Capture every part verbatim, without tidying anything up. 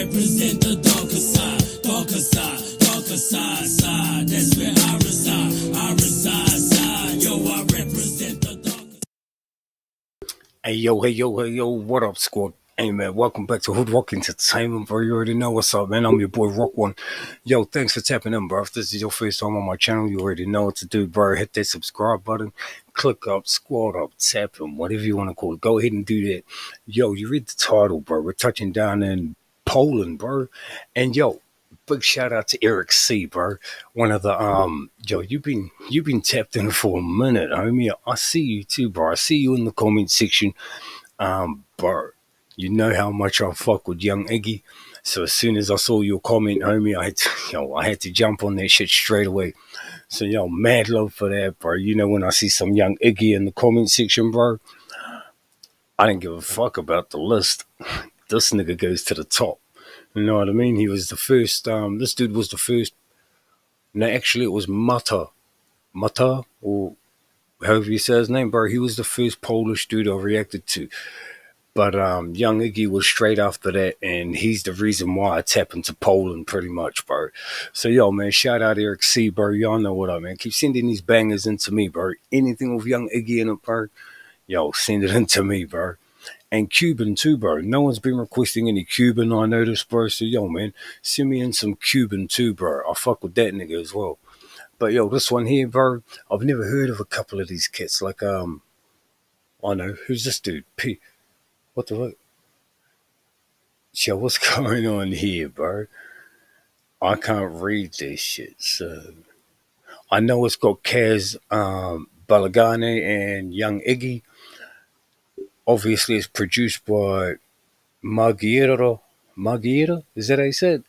represent the darker side, darker side, darker side, side. That's where I reside, I reside, side. Yo, I represent the darker side. Hey yo, hey yo, hey yo, what up, squad? Hey man, welcome back to Hoodrock Entertainment, bro. You already know what's up, man. I'm your boy Rock One. Yo, thanks for tapping in, bro. If this is your first time on my channel, you already know what to do, bro. Hit that subscribe button, click up, squad up, tap in, whatever you want to call it. Go ahead and do that. Yo, you read the title, bro. We're touching down in Poland, bro. And yo, big shout out to Eric C, bro. One of the um, yo, you've been you've been tapped in for a minute, homie. I see you too, bro. I see you in the comment section, um, bro. You know how much I fuck with Young Iggy. So as soon as I saw your comment, homie, I had to, yo, I had to jump on that shit straight away. So, yo, mad love for that, bro. You know, when I see some Young Iggy in the comment section, bro, I didn't give a fuck about the list. This nigga goes to the top. You know what I mean? He was the first, um, this dude was the first. No, actually, it was Mata. Mata, or however you say his name, bro. He was the first Polish dude I reacted to. But um, Young Iggy was straight after that, and he's the reason why I tap into Poland pretty much, bro. So, yo, man, shout out Eric C, bro. Y'all know what up, man. Keep sending these bangers into me, bro. Anything with Young Iggy in it, bro, yo, send it into me, bro. And Cuban, too, bro. No one's been requesting any Cuban, I noticed, bro. So, yo, man, send me in some Cuban, too, bro. I fuck with that nigga as well. But, yo, this one here, bro, I've never heard of a couple of these cats. Like, um, I know, who's this dude? P. What the fuck? Yo, what's going on here, bro? I can't read this shit, so I know it's got Kaz um, Balagane and Young Iggy. Obviously, it's produced by Magiero. Magiero? Is that how you said?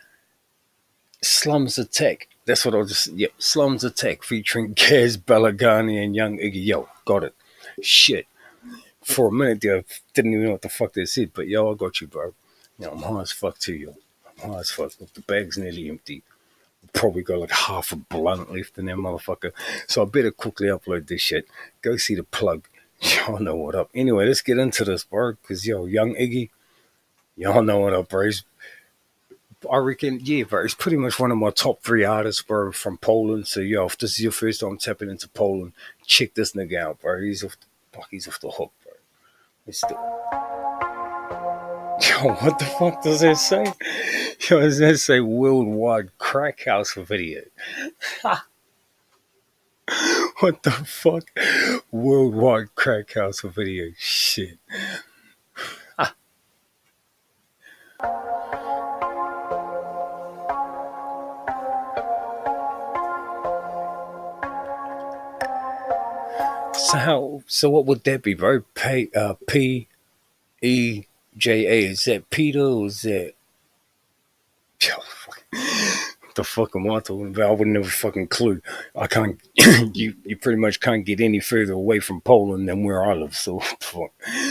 Slums Attack. That's what I just, yep, Slums Attack featuring Kaz Balagane and Young Iggy. Yo, got it. Shit. For a minute there, I didn't even know what the fuck they said, but yo, I got you, bro. Yo, I'm high as fuck too, yo. I'm high as fuck. The bag's nearly empty. Probably got like half a blunt left in there, motherfucker. So I better quickly upload this shit. Go see the plug. Y'all know what up. Anyway, let's get into this, bro. Because, yo, Young Iggy, y'all know what up, bro. He's, I reckon, yeah, bro, he's pretty much one of my top three artists, bro, from Poland. So, yo, if this is your first time tapping into Poland, check this nigga out, bro. He's off the, fuck, he's off the hook. Still... Yo, what the fuck does that say? Yo, does that say worldwide crack house video? What the fuck? Worldwide crack house video. Shit. So how? So what would that be, bro? P, uh, P, E, J, A. Is that Peter or is that? Yo, fuck. What the fuck am I talking about? I wouldn't have a fucking clue. I can't. you you pretty much can't get any further away from Poland than where I live. So what the fuck?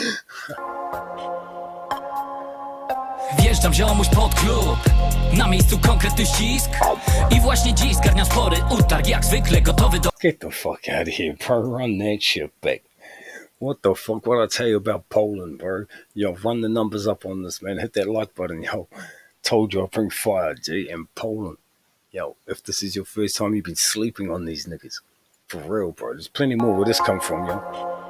Wjeżdżam ziomuś pod klub. Na miejscu konkretny ścisk. I właśnie dziś zgarniam spory utarg. Jak zwykle gotowy do... Get the fuck out of here, bro. Run that shit back. What the fuck? What I tell you about Poland, bro? Yo, run the numbers up on this, man. Hit that like button, yo. Told you I bring fire, G. And Poland. Yo, if this is your first time you've been sleeping on these niggas. For real, bro. There's plenty more where this come from, yo.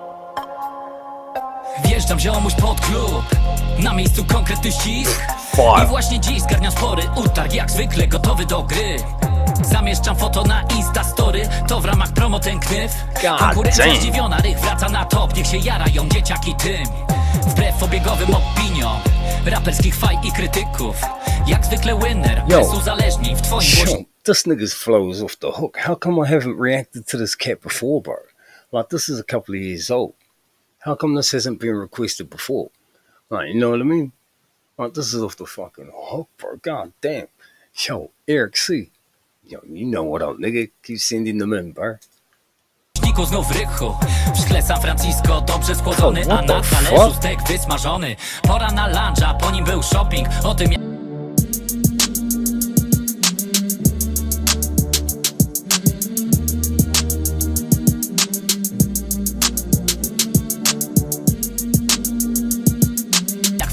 Wjeżdżam ziomuś pod klub. Na miejscu konkretny ścisk. I właśnie dziś zgarniam spory utarg. Jak zwykle gotowy do gry. Zamieszczam foto na Instastory. To w ramach promo ten knyf. Konkurencja zdziwiona, rych wraca na top. Niech się jarają dzieciaki tym. Wbrew obiegowym opiniom raperskich faj i krytyków. Jak zwykle winner. Bez uzależnień w twoim głosie. This nigga's flow is off the hook. How come I haven't reacted to this cat before, bro? Like, this is a couple of years old. How come this hasn't been requested before? Like, you know what I mean? Like, this is off the fucking hook, bro. God damn. Yo, Eric C. Yo, you know what up, nigga. Keep sending them in, bro. Znów rychu. W szkle San Francisco dobrze schłodzony, a na talerzu stek wysmażony. Pora na lunch, a po nim był shopping. O tym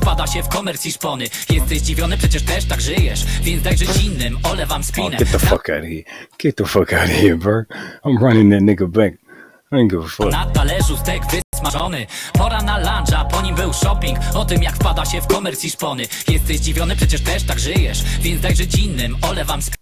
wpada się w komercji szpony. Jesteś zdziwiony, przecież też tak żyjesz, więc daj żyć innym, olewam spinę. Oh, get the fuck out of here. Get the fuck out of here, bro. I'm running that nigga back. I ain't give a fuck. Na talerzu stek wysmażony. Pora na lunch, a po nim był shopping. O tym, jak wpada się w komercji szpony. Jesteś zdziwiony, przecież też tak żyjesz, więc daj żyć innym, olewam spinę.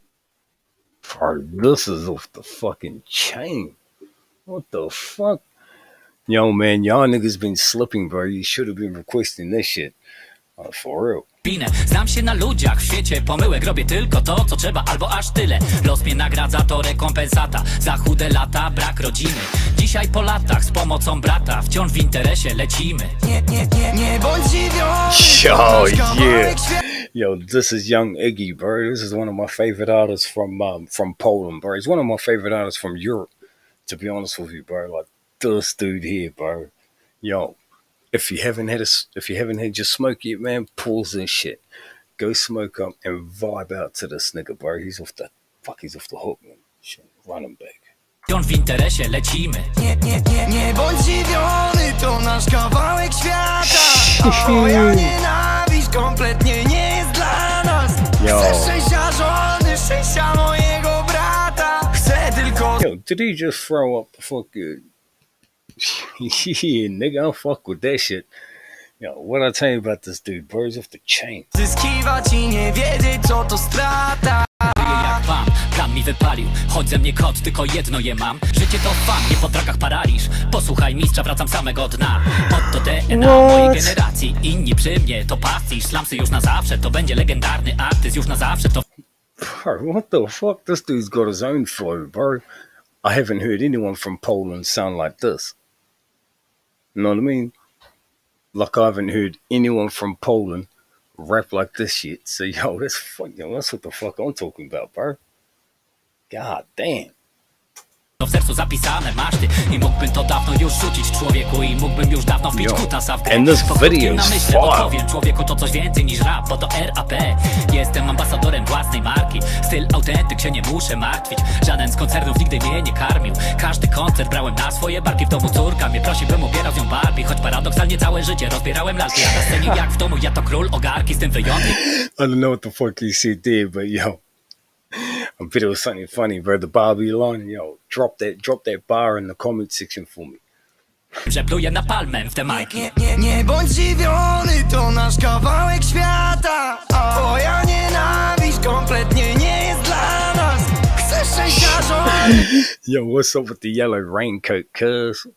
This is off the fucking chain. What the fuck? Yo, man, y'all niggas been slipping, bro. You should have been requesting this shit. Uh, for real. Znam się na ludziach w świecie pomyłek, robię tylko to, co trzeba, albo aż tyle. Los mnie nagradza, to rekompensata za chude lata, brak rodziny. Dzisiaj po latach z pomocą brata wciąż w interesie lecimy. Nie, nie, nie, nie bądź zdziwiony. Yo, yeah. Yo, this is Young Iggy, bro. This is one of my favorite artists from um, from Poland, bro. He's one of my favorite artists from Europe, to be honest with you, bro. Like this dude here, bro. Yo. If you haven't had a, if you haven't had your smoke yet, man, pause this shit. Go smoke up and vibe out to this nigga, bro. He's off the, fuck, he's off the hook, man. Shit, run him back. Wciąż w interesie lecimy. Nie, nie, nie, nie bądź zdziwiony, to nasz kawałek świata. A moja nienawiść kompletnie nie jest dla nas. Chcę szczęścia żony, szczęścia mojego brata. Chcę tylko... Yo, did he just throw up the fucking... Yeah, nigga, I don't fuck with that shit. Yo, what I tell you about this dude, bro, he's off the chain. Zyskiwać i nie wiedzieć, co to strata. Jak wam, plan mi wypalił. Chodź ze mnie kot, tylko jedno je mam. Życie to fan, nie po trakach paraliż. Posłuchaj mistrza, wracam samego dna. Oto D N A mojej generacji. Inni przy mnie to pastisz. Slamsy już na zawsze, to będzie legendarny artyst. Już na zawsze to... Bro, what the fuck? This dude's got his own flow, bro. I haven't heard anyone from Poland sound like this. You know what I mean? Like I haven't heard anyone from Poland rap like this shit. So yo, that's fuck, yo, that's what the fuck I'm talking about, bro. God damn. W sercu zapisane masz ty i mógłbym to dawno już rzucić człowieku i mógłbym już dawno wbić kutasa w grę. And this video is fire. Powiem człowieku to coś więcej niż rap, bo to R A P. Jestem ambasadorem własnej marki. Styl autentyk, się nie muszę martwić. Żaden z koncernów nigdy mnie nie karmił. Każdy koncert brałem na swoje barki. W domu córka mnie prosi, bym ubierał z nią Barbie. Choć paradoksalnie całe życie rozbierałem lalki. A na scenie jak w domu, ja to król ogarki z tym wyjątkiem. I don't know what the fuck he said there, but yo, I bet it was something funny, bro. The Barbie line, yo, drop that, drop that bar in the comment section for me. Że pluję na palmę w te majki. Nie, nie, nie bądź zdziwiony, to nasz kawałek świata. Twoja nienawiść kompletnie nie jest dla nas. Chcę szczęścia żony. Yo, what's up with the yellow raincoat, cuz?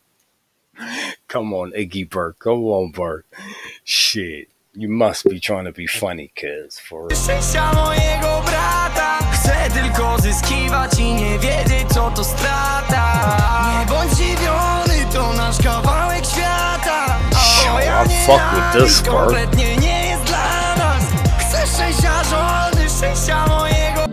Come on, Iggy, bro. Go on, bro. Shit. You must be trying to be funny, cuz, for real. Szczęścia mojego brata. Chcę tylko zyskiwać i nie wiedzieć, co to strata. Nie bądź zdziwiony, to nasz kawałek świata. Yo, I fuck with this, bro. Kompletnie nie jest dla nas. Chcę szczęścia żony, szczęścia mojego...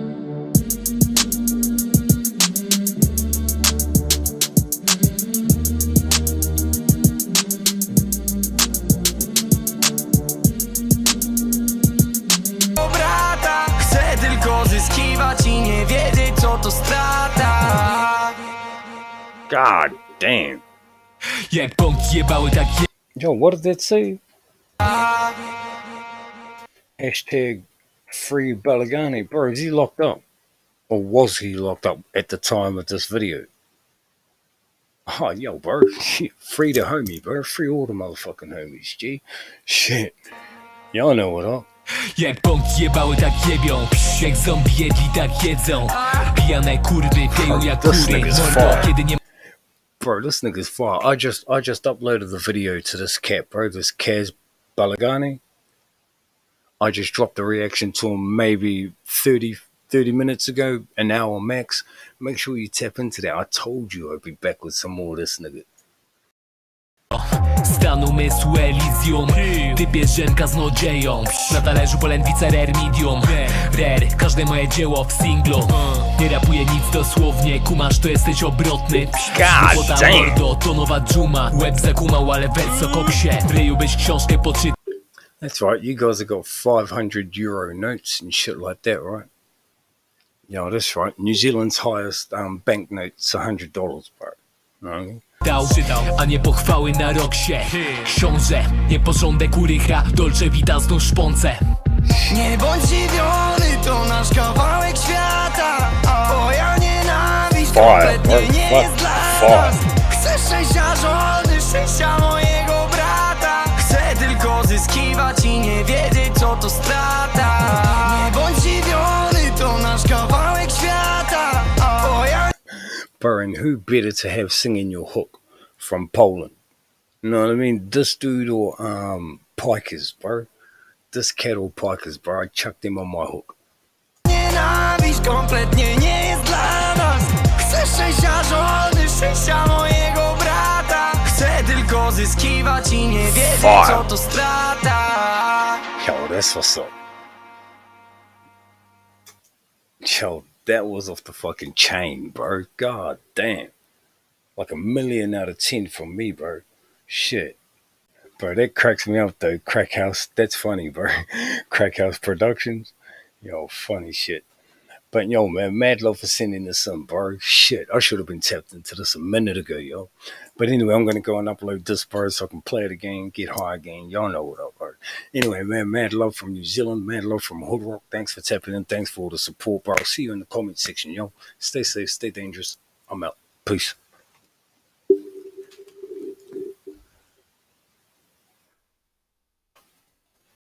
I nie wiedzieć, co to strata. God damn. Jak bąk jebały tak je... Yo, what did that say? Hashtag free Balagani. Bro, is he locked up? Or was he locked up at the time of this video? Oh, yo, bro. Free the homie, bro. Free all the motherfucking homies, G. Shit. Y'all know what up. Jak bąk jebały tak jebią. Jak zombie jedli tak jedzą. Pijane kurwy pieją jak kury. Kiedy nie... Bro, this nigga's fire. I just I just uploaded the video to this cat, bro. This Kaz Balagani. I just dropped the reaction to him maybe thirty, thirty minutes ago, an hour max. Make sure you tap into that. I told you I'd be back with some more of this nigga. Stan umysłu Elysium. Typie żen kaznodzieją. Na talerzu polędwica rare medium. Rare, każde moje dzieło w singlu. Nie rapuję nic dosłownie. Kumasz, to jesteś obrotny. God damn. Mordo, to nowa dżuma. Łeb zakumał, ale wers o koksie. Ryju byś książkę poczytał. That's right, you guys have got five hundred euro notes and shit like that, right? Yeah, that's right. New Zealand's highest um, banknote's one hundred dollars, bro. You know what I mean? przydał, a nie pochwały na roksie. Książę, nieporządek urycha, Dolce Vita znów szponce. Nie bądź zdziwiony, to nasz kawałek świata. Bo ja nienawiść kompletnie nie jest dla nas. Chcę szczęścia żony, szczęścia mojego brata. Chcę tylko zyskiwać i nie wiedzieć, co to strata. Nie bądź zdziwiony, to nasz kawałek świata. Bo ja... Bro, and who better to have singing your hook from Poland? You know what I mean? This dude or um Pikers, bro. This cat or Pikers, bro. I chucked him on my hook. Nienawiść kompletnie nie jest dla nas. Chcę szczęścia żony, szczęścia mojego brata. Chcę tylko zyskiwać i nie wiedzieć, co to strata. Yo, that's what's up. Yo, that was off the fucking chain, bro. God damn. Like a million out of ten from me, bro. Shit. Bro, that cracks me up, though. Crack House, that's funny, bro. Crack House Productions. Yo, funny shit. But, yo, man, mad love for sending this in, bro. Shit, I should have been tapped into this a minute ago, yo. But anyway, I'm going to go and upload this, bro, so I can play it again, get high again. Y'all know what up, bro. Anyway, man, mad love from New Zealand, mad love from Hood Rock. Thanks for tapping in. Thanks for all the support, bro. I'll see you in the comment section, yo. Stay safe, stay dangerous. I'm out. Peace.